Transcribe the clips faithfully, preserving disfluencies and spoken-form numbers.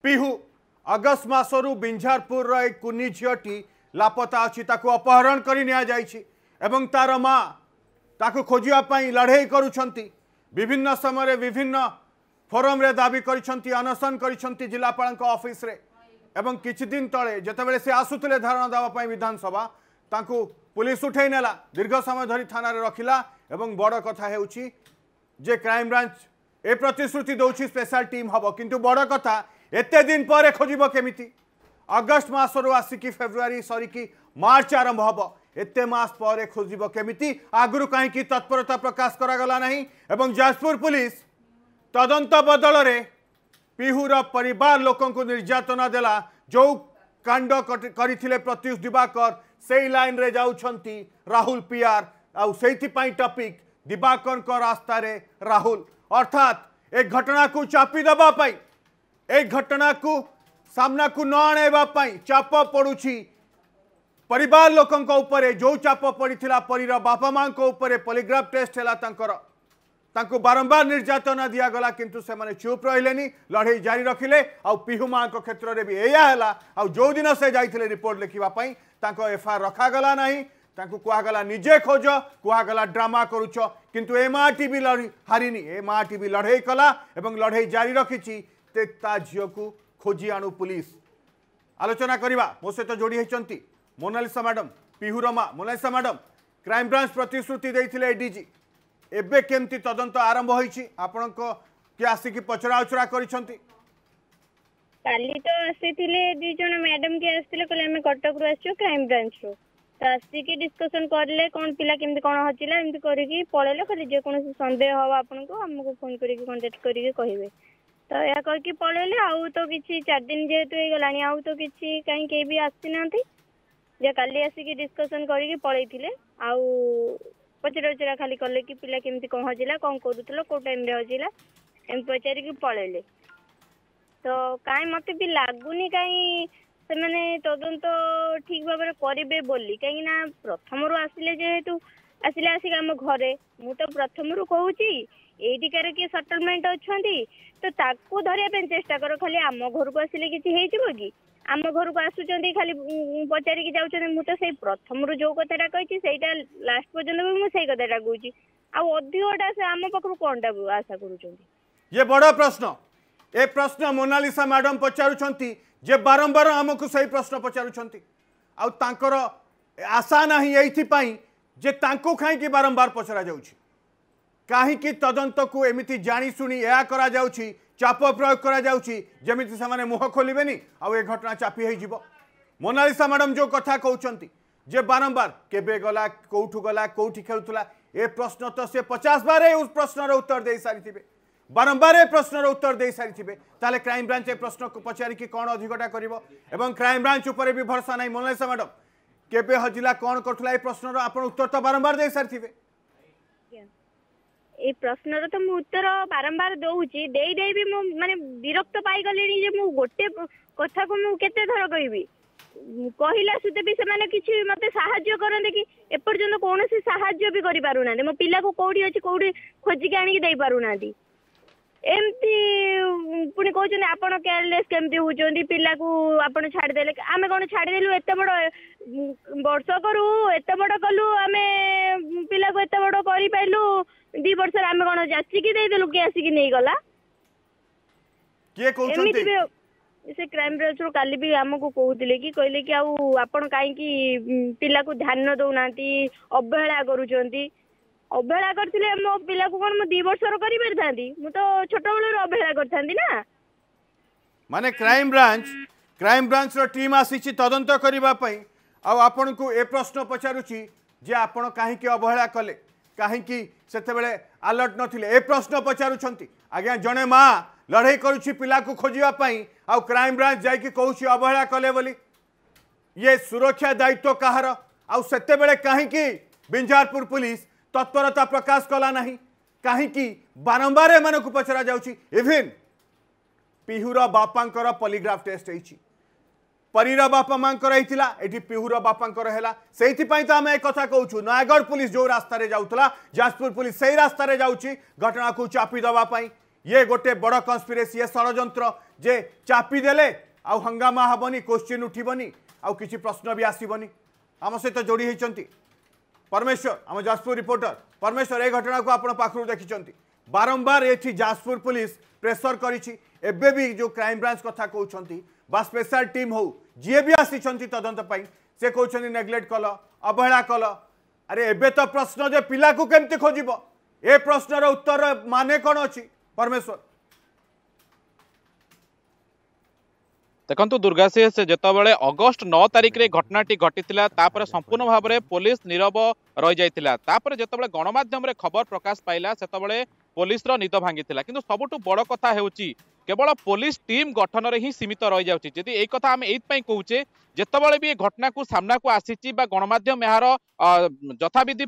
पिहू अगस्त मासरू बिंझारपुर एक कुनी झीटी लापता अच्छी अपहरण कर एवं तार माँ ताकू खोजापी लड़े करुँच विभिन्न समय विभिन्न फोरम रे दाबी करिसेंती अनशन करिसेंती जिलापाल ऑफिस रे एवं किछि दिन तले जेतेबेले से आसुतले धारणा देवा विधानसभा तांकू पुलिस उठे नेला दीर्घ समय धरी थाना रे रखिला एवं बड़ कथा हेउची जे क्राइम ब्रांच ए प्रतिश्रुति दौची स्पेशल टीम हबो किंतु बड़ कथा एते दिन पर खोजिबो केमिति अगस्त मासरू आसिकी फेब्रुआरी सरिकी मार्च आरंभ हबो एते मास पर खोजिबो केमिति आगुरु काहे की तत्परता प्रकाश करा गला नहीं एवं जाजपुर पुलिस तदंत बदल रे पिहुर परिवार लोकों को निर्यातना देला जो कांड करथिले प्रत्युष दिवाकर से लाइन रे जाउछंती राहुल पियार आउ सेति पई टॉपिक दिवाकर को रास्ता रे राहुल अर्थात एक घटना को चापी दबा पाई एक घटना को सामना को न आनेबा पाई चाप पड़ुछि परिवार लोकों को ऊपर जो चाप पड़ीथिला परिर बापा मां को ऊपर पॉलीग्राफ टेस्ट हैला तांकर तांको बारंबार निर्यातना दिया गला किंतु से माने चुप रहिलेनी लड़ाई जारी रखिले आ पिहू मां को क्षेत्र रे भी एया हैला आ जो दिन से जाइथिले रिपोर्ट लिखिबा पई तांको एफआईआर रखा गला नहीं तांको कुआ गला निजे खोज कुआ गला ड्रामा करूछ किंतु ए माटी भी लड़ी हारिनी ए माटी भी लड़ाई कला एवं लड़ाई जारी रखिछि ते ता झियो को खोजी आनु पुलिस आलोचना करिबा मो सहित जोड़ी हेचंती मोनालिसा मैडम पिहुर मां मोनालिसा मैडम क्राइम ब्रांच प्रतिश्रुति देथिले एडीजी एबे केमती तदंत आरंभ होईछि आपन को के आसिकी पचरा उचरा करिसंती काली तो आसीथिले दि जण मैडम के आसीथिले कहले हम कटक रु आछो क्राइम ब्रांच रो तो आसिकी डिस्कशन करले कोन पिला केमती कोन हचिला एमती करिकी पळेले खाली जे कोन संदेह हो आपन को हमको फोन करिकी कांटेक्ट करिकी कहिबे तो या कह कि पळेले आउ तो किछि चार दिन जेतु हे गलानी आउ तो किछि काई के भी आसी नांती जे काली आसिकी डिस्कशन करिकी पळेथिले आउ पचरा उचरा खाली कले कि पिला केमती कौन हजिला कौन करूल कौ टाइम रे हजिला एम पचारिक पलैले तो कहीं मत भी लगुनि कहीं से मैंने तदंत ठीक भाव करेंगे बोली कहीं प्रथम आसिले जेहेतु आसिले आसिक आम घरे मु तो प्रथम कहूँ एटिकार किए सेटलमेंट अच्छा तो ताकू धरिया चेष्टा कर खाली आम घर को आसिले किसी कि आम घर को आसुचंदी खाली पचारिकी जाउचंदी मु तो से प्रथम जो कथाटा कही सेटा लास्ट पर्यंत भी मु सेई कथाटा कहूची आ अधिकटा से आम पाखरु कोनटा आशा करूचंदी ये बड़ा प्रश्न ए प्रश्न मोनालिसा मैडम पचारुचंती जे बारंबार हमकु सही प्रश्न पचारुचंती आ तांकर आशा नाही एथि पई जे तांको खाई कि बारंबार पचरा जाउची काहे कि तदंत को एमिति जानी सुनी या करा जाउची चाप प्रयोग करा जाउची जेमिति से माने मुह खोलिबेनी आ ए घटना चापी होई जिवो मोनालिसा मैडम जो कथा कहउचंती जे बारंबार केबे गला कोठु गला कोठी खेलुतला ए प्रश्न तो से पचास बार उस प्रश्न रो उत्तर दे सारी थिबे बारंबार ए प्रश्न रो उत्तर दे सारी थिबे ताले क्राइम ब्रांच ए प्रश्न को पचारि कि कोन अधिकटा करिवो एवं क्राइम ब्रांच ऊपर भी भरोसा नाही मोनालिसा मैडम केबे हजिला कोन करथला ए प्रश्न रो आपण उत्तर तो बारंबार दे सारी थिबे ए प्रश्न तो मु उत्तर बारंबार दउची देई देई भी मु माने विरक्त पाई गलेनी जे मु गोटे कथा को मु केते थर कहबी कहिला सुते भी से माने किछि मते सहाय्य करन कि एपर्यंत कोनोसी सहाय्य भी करि पारु ना मो पिला को कोडी अछि कोडी खोजी के आनी के देई पारु ना एमती पुणी कहते आपण केयरलेस केमती होती पिला को आपण छाड़ देले आमे कौन छाड़ देलु एत बड़ वर्ष करू एत बड़ कलु आमे पिला को एत बड़ करि पाइलु दी वर्ष आमे कौन जाचिकी दे देलु के आसिकी नहीं गला के कहउछंती से क्राइम ब्रांच रो काली भी हमको कहउतिले कि कहले कि आउ आपण काई कि पिला को ध्यान दउ नांती अवहेला करूचंती अवहेला करथिले मो पिला को कोन मो दो वर्ष रो करि परथांती मु तो छोट बेले अवहेला करथांती ना माने क्राइम ब्रांच क्राइम ब्रांच रो टीम आसीची तदंत करिबा पई आ आपन को ए प्रश्न पचारुची जे आपण काहे कि अवहेला कले काहे कि सेते बेले अलर्ट नथिले ए प्रश्न पचारुछंती आज्ञा जणे मां लड़ाई करूची पिला को खोजिबा पई आ क्राइम ब्रांच जाई कि कहूची अवहेला कले बोली ये सुरक्षा दायित्व कहार आ सेते बेले काहे कि बिंझारपुर पुलिस तत्परता प्रकाश कला नहीं काहे कि बारंबार एमान को पचरा जाउची इवन पिहुर बापांकर पॉलीग्राफ टेस्ट होईची परीर बापा मांकर होइतिला एठी पिहुर बापांकर हैला सेहिति पई त हम एक कथा कहउछु नयागढ़ पुलिस जो रास्ता रे जाउतला जाजपुर पुलिस सही रास्ता रे जाउची घटना को चापी दबा पई ये गोटे बड़ कन्स्पिरेसी ये षड्यंत्र जे चापी देले आउ हंगामा हेनी क्वेश्चन उठबनी आउ किसी प्रश्न भी आसबनी आम सहित जोड़ी होती परमेश्वर आम जाजपुर रिपोर्टर परमेश्वर ए घटना को आप पाखु देखिं बारंबार ये जाजपुर पुलिस प्रेसर करी भी जो क्राइम ब्रांच कथा कहते बा स्पेशल टीम हो जी भी आसी तदंत से कहते नेग्लेक्ट कल अवहेला कल अरे एबे तो प्रश्न जे पिला को केमती खोजिब ए प्रश्नर उत्तर माने कौन अच्छी परमेश्वर देखो दुर्गाशीष जितेबाला अगस्ट नौ तारिख रे घटनाटी घटीला संपूर्ण भाव में पुलिस नीरव रही जाता जितेबाला गणमाध्यम खबर प्रकाश पाइला से पुलिस निद भांगी किंतु सबुठु बड़ कथा होची केवल पुलिस टीम गठन ही सीमित रही जाउची जदि एई कथा आम एइथपाई कहूचे जितेबाला भी घटना को सामना को आसीची बा गणमाध्यम यार यथाविधि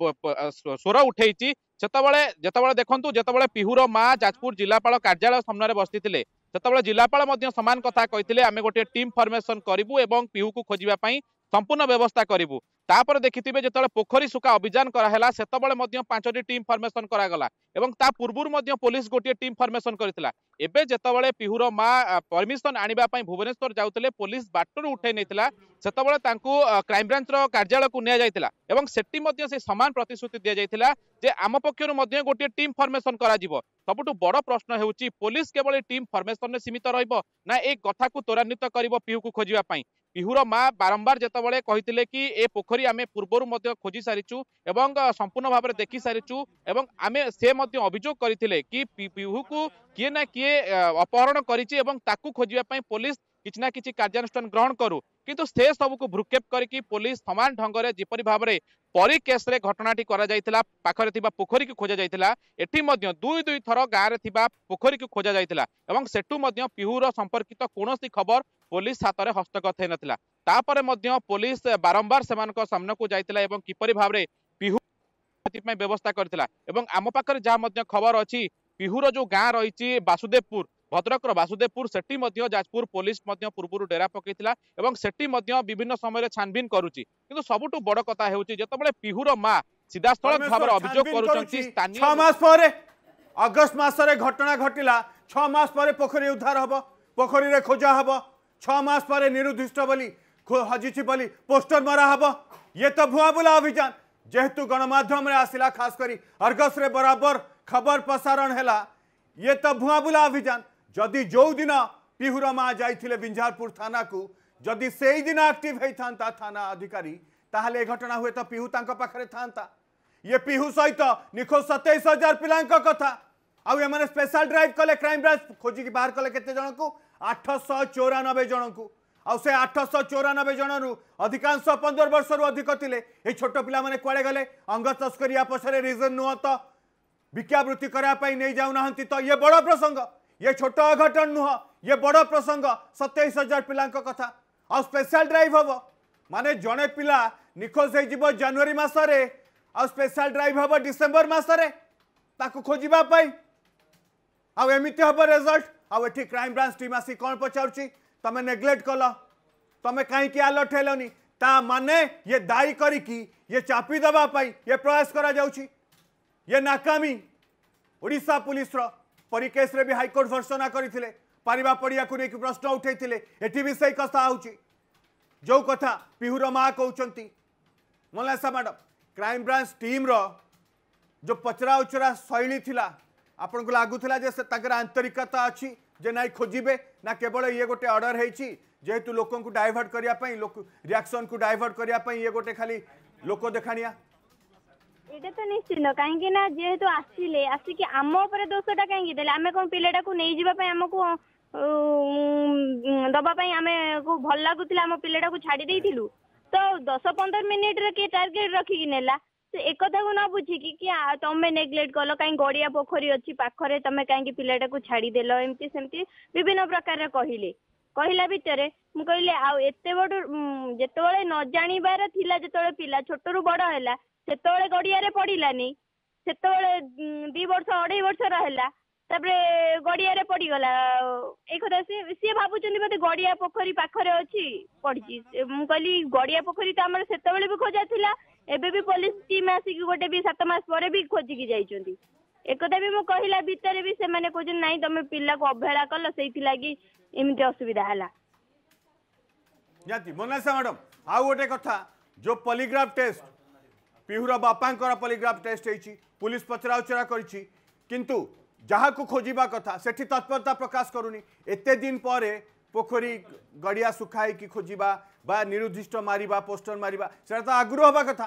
स्वर उठेइची सेतबेले जेतेबाला देखंतु जेतेबाला पिहुर माँ जाजपुर जिलापाल कार्यालय सामने बसिथिले सेतबेले जिलापाल मध्य समान कथा कहिथिले आमे गोटे टीम फॉर्मेशन करिवु एवं पिहु को खोजिबा पई संपूर्ण व्यवस्था करिवु तापर देखिथिबे जेतेबाला पोखरी सुका अभियान कराहेला सेतबेले मध्य पांचटी टीम फॉर्मेशन करागला एवं ता पूर्वरु मध्य पुलिस गोटे टीम फॉर्मेशन करथिला एबे जेतेबाला पिहुर माँ परमिशन आनिबा पई भुवनेश्वर जाउतले पुलिस बाटरू उठै नेथिला सेतबेले तांकू क्राइम ब्रांच रो कार्यालय को निया जायतिला एवं सेट्टी मध्य से समान प्रतिश्रुति दिया जायतिला जे आम पक्षरु मध्य गोटे टीम फॉर्मेशन करा जिवो सबुठु बड़ प्रश्न हेउची पुलिस केवल टीम फॉर्मेशन में सीमित रहिबो ना एक कथा को त्वरान्वित करिवो पिहु को खोजिबा पई पिहुर माँ बारंबार जितेबाला कहिथिले कि ए पोखरी आमे पूर्वरु मध्य खोजी सारिचु एवं संपूर्ण भाव में देखि सारिचु एवं आमे से मध्य अभियोग करथिले कि पिहु को किए ना किए अपहरण करिछि एवं ताकू खोजिबा पई पुलिस किछि ना किछि कार्यानुष्ठान ग्रहण करू किंतु से सब को भ्रुक्षेप करके पुलिस समान ढंग से जिपरि भाव में परी केस रे घटनाटी करा जायतिला पाखरे थिबा पोखरी को खोजा जायतिला एठी मध्य दुई दुई थर गाँ रे थिबा पोखरी को खोजा जायतिला एवं सेठू मध्य पिहुर संपर्कित कोनोसी खबर पुलिस हाथ में हस्तगत है नथिला तापरे मध्य पुलिस बारंबार सेमानक सामना को जायतिला एवं किपरि भाव में पिहु में व्यवस्था करथिला एवं आम पाखरे जा मध्य खबर अछि पिहुर जो गाँ रही वासुदेवपुर भद्रक वासुदेवपुर सेठी मध्य जाजपुर पुलिस मध्य पूर्व डेरा पकईला एवं सेठी मध्य विभिन्न समय छानबीन करुच्ची किंतु सबुठु बड़ कथा हेउची जेतेबेले पिहुर माँ सीधास्थल भाव अभियोग करुचंती स्थानीय अगस्त मासरे घटना घटिला छ मास पर पोखरी उद्धार हब पोखरी रे खोजा हब छ मास पर निरुद्दिष्ट बोली हजिछि बोली पोस्टर मरा हब ये तो भुआ बुला अभियान जेहेतु गणमाध्यम रे आसिला खास करी अर्गस रे बराबर खबर प्रसारण हैला ये तो भुआ बुला अभियान जदि जो दिन पिहुर माँ जाइथिले बिंझारपुर थाना को जदि से दिन एक्टिव होता थाना अधिकारी ताहले घटना हुए तो पिहु तांको पाखरे थांता ये पिहु सहित निखोज सतैश हजार पिलांको कथा आउ एमाने स्पेशल ड्राइव कले क्राइम ब्रांच खोजिकी बाहर कले केते जन को आठश चौरानबे जन को आउ से आठश चौरानबे जन अधिकांश पंद्रह वर्ष रु अधिक थिले ए छोट पिला माने कुआडे गले अंग तस्करी पछरे रीजन नुह तो भिक्षावृत्ति करने नहीं जाऊना तो ये बड़ प्रसंग ये छोट अघटन नुह ये बड़ प्रसंग सतैश हजार पिला कथा आ स्पेशल ड्राइव हम माने जड़े पिला निखोज हो जनवरी मसरे आ स्पेशल ड्राइव हम डिसेम्बर मसरे ताकू खोजापी आमती हम रिजल्ट आठी क्राइम ब्रांच टीम आसी कौन पचारुची तुम नेग्लेक्ट कल तुम कहीं अलर्ट हेलनी ता माने ये दायी करी ये चापी देवाई ये प्रयास करा जाउची ये नाकामी ओडिशा पुलिस रो परिकेस रे भी हाईकोर्ट भर्सना करथिले पारिबा पड़िया को लेकिन प्रश्न उठेइथिले एठी भी सही कथा होची जो कथा पिहुर माँ कहउचंती Monalisa madam crime branch team रो जो पचरा उचरा शैली थिला आपन को लागुथिला जे से ताकर आंतरिकता अछि जे नाइ खोजिबे ना केवल ये गोटे ऑर्डर हेछि जेहेतु लोकन को डाइवर्ट करिया पई लोक रिएक्शन को डाइवर्ट करिया पई ये गोटे खाली लोक देखानिया एटा तो निश्चित कहीं ना जेहेतु आसिले आसिक आम उपर दोषटा कहीं देले आमे कोन पिलेटा को नहीं जीवा पई हमको दबा पई आमे को भल लागुतिला आम पिलेटा को छाड़ी देइथिलु तो दस पंद्रह मिनिट रे के टारगेट रखी नेला तो एक कथा को ना बुझी कि कि तमे नेग्लेक्ट कल कहीं गड़िया पोखरी अच्छी पाखरे तमे कहीं पिलेटा को छाड़ी देल एमती सेमती विभिन्न प्रकार कहले कहला भितर मु कहले आ एते बड़ जेतेबेले न जानिबार थिला जेतेबेले पिला छोटरू बड़ हैला सेतेबेले गड़िया पड़ानी सेतेबेले दी वर्ष अढ़ाई वर्ष रहा तापरे गड़िया पड़गला एक कथा सी सी भावुं बोधे गड़िया पोखरी पाखरे अच्छी पड़ी मु कहली गड़िया पोखरी तो आम से भी खोजा था एबे भी पुलिस टीम आसिक गोटे भी सात मास पर भी खोजिकी जाइछंती एकता भी मु कहला भितर भी से माने कहजन नाही तमे पिल्ला को अवहेला कल सेति लागि एमिति असुविधा हला जाति मोनालिसा मैडम आउ गोटे कथा जो पॉलीग्राफ टेस्ट पिहुर बापांकर पॉलीग्राफ टेस्ट होईची पुलिस पचरा उचरा करिची किंतु जहाँ को खोजिबा कथा सेठी तत्परता प्रकाश करूनी एते दिन पर पोखरी गड़िया सुखाई कि खोजिबा बा निरुद्दिष्ट मारिबा पोस्टर मारिबा सेटा तो आग्रह हवा कथा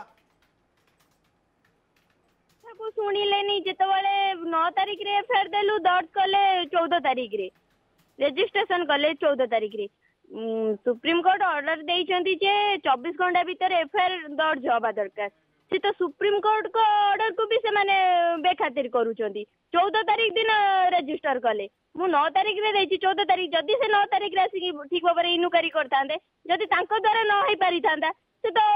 को सुनिलेनी जेतबेले नौ तारिख रे एफआईआर देलु दर्ज कले चौदह तारिख रे रजिस्ट्रेशन कले चौदह तारिख रे सुप्रीम कोर्ट ऑर्डर देइचंती जे चौबीस घंटा भीतर एफआईआर दर्ज हवा दरकार से तो सुप्रीम कोर्ट को ऑर्डर को भी से माने बेखातिर करूचंती चौदह तारिख दिन रजिस्टर कले मु नौ तारिख रे देइची चौदह तारिख जदी से नौ तारिख रे आसी ठीक भाबरे इनुकारी करतांदे जदी तांको द्वारा न होई पारि थांदा से तो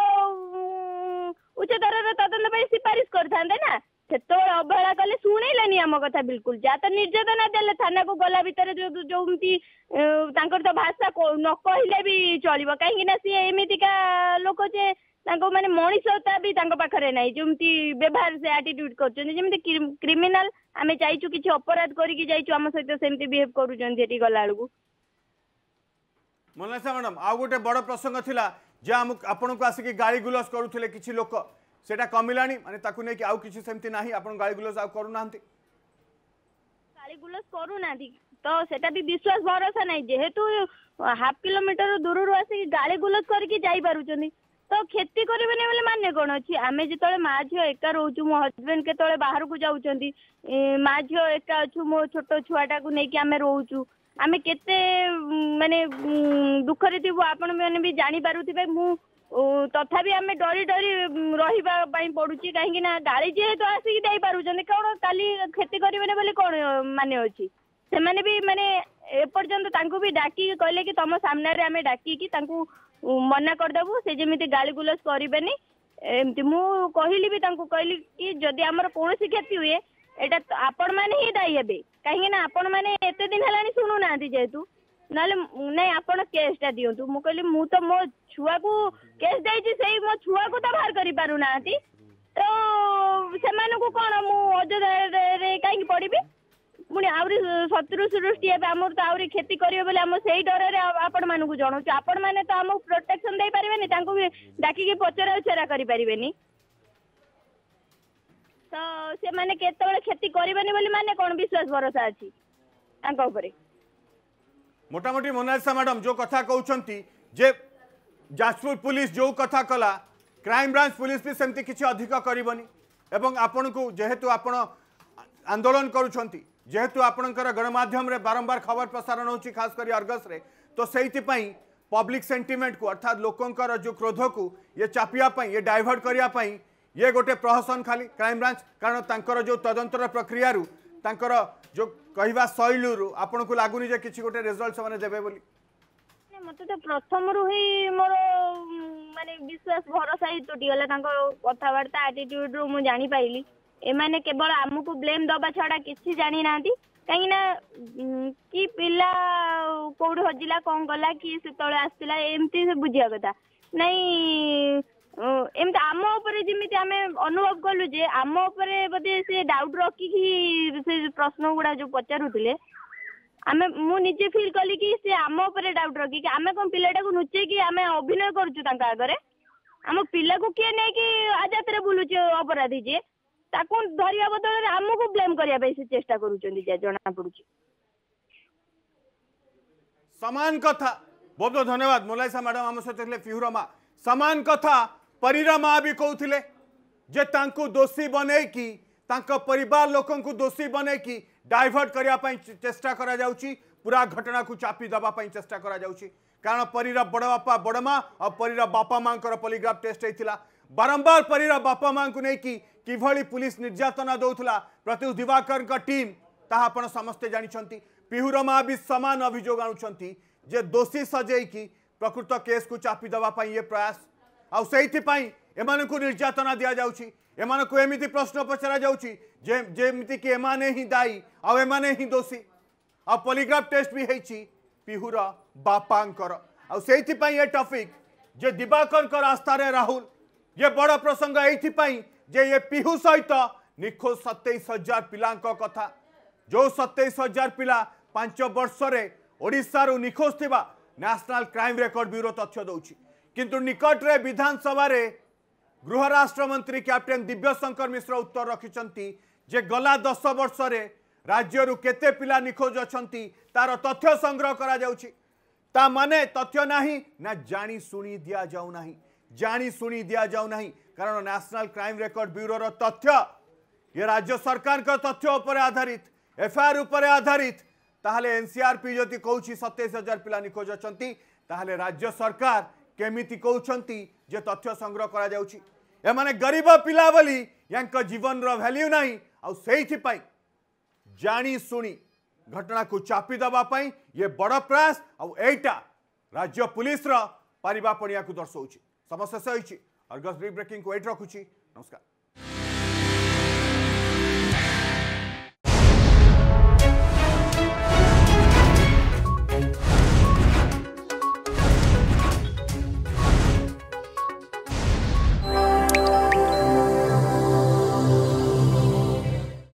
उच्च दर तदंत सिफारिश करते ना से अवहेला कले शुणेनि आम कथा बिल्कुल जा तो निर्यातना देले थाना को गला भितर जो जोमती तो भाषा न कहले भी चलो कहीं सी एमतीका लोक जे माने मनीषता भी पाखे ना जमती व्यवहार से आटिट्यूड कर क्रिमिनाल आम जाइचु कि अपराध करके जाइचु आम सहित सेमती बिहेव करुँच गला बेलू मोनालिसा मैडम आउ गोटे बड़ प्रसंग थिला जे आपण को आसिक गाड़ी गुलस करुले किसी लोक सेटा कमिलानी माने ताकू नै कि आउ किछि सेमती नाही आपण गाड़ी गुलस आउ करू नांती गाड़ी गुलस करू नांती तो सेटा भी विश्वास भरोसा नाही जेहेतु हाफ किलोमीटर दूर रु आसिक गाड़ी गुलस करके जाई पारुचंदी तो खेती करबेनी बोले माने कोन अछि आमे जितले मा झियो एका रहउछु मो हस्बैंड केतले बाहर को जाउचंदी मा झियो एका अछु मो छोटो छुआटा को नै कि आमे रहउछु आमे केते माने दुख रे थिबो आपण माने भी जानि पारुथिबे मु तथापि आमे डरी डरी रहिबा पई पडुची काहे ना गाड़ी जे तो आसी दे पारुचंदी कोन काली खेती करबेनी बोले कोन माने अछि से माने भी माने ए पर्यंत तांको भी डाकी कहले कि तम सामने रे आमे डाकी कि तांको मना कर देबु से जेमिति गाली गुलस करिबेनी एमति मु कहली भी तांको कहली कि जदी हमर कोनोसी क्षति हुए एटा आपण माने ही दाई हेबे काहे ना आपण माने एते दिन हलानी सुनु नांती जेतु नाले नै आपण केसटा दियंतु मु कहली मु तो मो छुआ को केस देइछि सेही मो छुआ को तो बाहर करि पारु नांती तो से माने को कोन मु अजोदा रे काहे पड़िबे मुनी आउरी शत्रु सृष्टि हेबे हमर तो आउरी खेती करियो बोले हम सेही डर रे आपण मानु को जणौ आपण माने तो हम प्रोटेक्शन दे पारिबेनी तांको भी डाकी के पचरा उचरा करि पारिबेनी तो से माने केतबेले खेती करिबेनी बोली माने कोन विश्वास भरोसा अछि तांको ऊपर मोटामोटी मोनालिसा मैडम जो कथा कहउछंती जे जाजपुर पुलिस जो कथा कला क्राइम ब्रांच पुलिस भी सेमती किछि अधिक करिवनी एवं आपण को जेहेतु आपण आंदोलन करूछंती जेहेतु आपणकर गणमाध्यम रे बारंबार खबर प्रसारण होची खास करी अर्गस रे तो सेहिति पई पब्लिक सेंटिमेंट को अर्थात लोकंकर जो क्रोध को ये चापिया पई ये डाइवर्ट करिया पई ये गोटे प्रहसन खाली क्राइम ब्रांच कारण तांकर जो तदंतर प्रक्रिया रु तांकर जो कहवा शैली रु आपन को लागुनी जे किछि गोटे रिजल्ट से माने देबे बोली मते तो प्रथम रु ही मोर माने विश्वास भरोसा ही टूटी गला तांकर कथावार्ता एटीट्यूड रु मु जानि पाइली एमाने केवल आमको ब्लेम दबा छड़ा किसी जानी नांती कहीं ना कि पिला कोड हजिला कौन गला कि से तळे आस्तिला एमती से बुझिया कथा नहीं एमती आम ऊपर जेमिति आमे अनुभव कलु जे आम ऊपर बदे से डाउट रखी कि से प्रश्न गुडा जो पचारुथिले आमे मु निजे फील कली कि से आम ऊपर डाउट रखी कि आमे कोन पिलाटा को नुचे कि आमे अभिनय करछु तांका आगरे आम पिला को किए नै कि आजात रे बुलुचे अपराधी जे ताकू धरिया बदल आमको ब्लेम करने से चेष्टा करुँच जना पड़ी समान कथा बहुत बहुत धन्यवाद मोनालिसा मैडम आम सहित पिहुर माँ समान कथा परीरा माँ भी कहते जे तांको दोषी बने कि तांको परिवार लोक दोषी बने कि डाइवर्ट करने चेष्टा करा जाउची पूरा घटना को चापी दबा चेष्टा करा जाउची कारण परीरा बड़ बापा बड़ माँ और परीरा बापा माँ पॉलीग्राफ टेस्ट होता बारंबार परीरा बापा माँ को लेकिन किभली पुलिस निर्यातना दौला प्रत्युष दिवाकर का टीम ताहा आपण समस्ते जानिछंती पिहुर माँ भी समान अभियोग आणुछंती जे दोषी सजेई कि प्रकृत केस को चापी दबा पई ये प्रयास आ सेहिथि पई एमान को निर्यातना दिया जाउची एमान को एमिति प्रश्न पचरा जाउची जे जेमिति कि एमाने ही दायी आ एमाने ही दोषी आ पॉलीग्राफ टेस्ट भी हेछि पिहुर बापांकर आ सेहिथि पई ये टॉपिक जे दिवाकर का रास्ता रे राहुल ये बड़ प्रसंग एथि जे ये पिहु सहित निखोज सतैश हजार पिला कथा जो सतैश हजार पिला पांच वर्ष ओडिशारू निखोज थिबा नेशनल क्राइम रेकर्ड ब्यूरो तथ्य दौची किंतु निकट रे विधानसभा रे गृह राष्ट्र मंत्री कैप्टेन दिव्यशंकर मिश्र उत्तर रखिचंती जे गला दस वर्ष रे राज्यरू केते पिला निखोज अछंती तार तथ्य संग्रह करा जाउची ता माने तथ्य नाही ना जानी सुनी दिया जाऊ नाही जानी सुनी दिया जाऊ नाही कारण नेशनल क्राइम रेकर्ड ब्यूरो रो तथ्य ये राज्य सरकार का तथ्य उपर आधारित एफआईआर उपर आधारित ताहले एनसीआरपी जति कहूची सतैश हजार पिला निखोज अछंती ताहले राज्य सरकार केमिति कहउछंती जे तथ्य संग्रह करा जाउची ए माने गरीब पिला बोली यांक जीवन रो वैल्यू नाही आ सेहिथि पई जानी सुनी घटना को चापी दबा पई ये बड़ प्रयास आ एटा राज्य पुलिस रो पारिबा पणिया को दर्शाउची समस्या से होईची अर्गस ब्रेकिंग को एट रखुची नमस्कार।